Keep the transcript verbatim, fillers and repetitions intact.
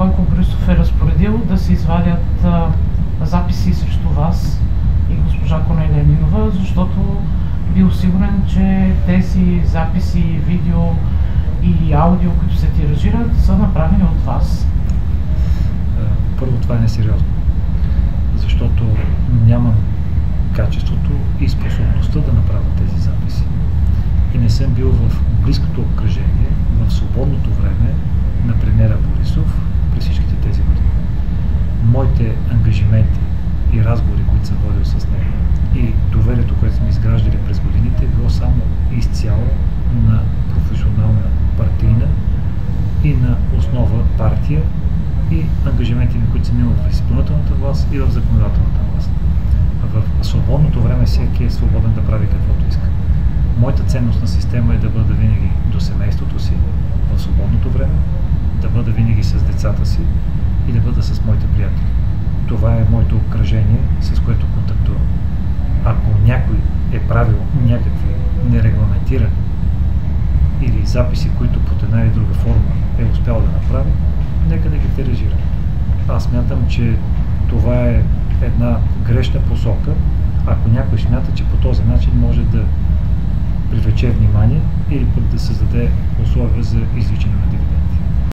Бойко Борисов е разпоредил да се извадят а, записи срещу вас и госпожа Корнелия Нинова, защото бил сигурен, че тези записи, видео и аудио, които се тиражират, са направени от вас. Първо, това е несериозно, защото нямам качеството и способността да направя тези записи. И не съм бил в близкото обкръжение, в свободното време на премиера Борисов през всичките тези години. Моите ангажименти и разговори, които съм водил с него, и доверието, което сме изграждали през годините, е било само изцяло на професионална партийна и на основа партия и ангажименти, които съм имал в изпълнителната власт и в законодателната власт. В свободното време всеки е свободен да прави каквото иска. Моята ценностна система е да бъда винаги до семейството си в свободното време, да бъда винаги с децата си и да бъда с моите приятели. Това е моето обкръжение, с което контактувам. Ако някой е правил някакви нерегламентирани или записи, които под една или друга форма е успял да направи, нека да ги тиражира. Аз смятам, че това е една грешна посока, ако някой смята, че по този начин може да привлече внимание или пък да създаде условия за извличане на дивиденти.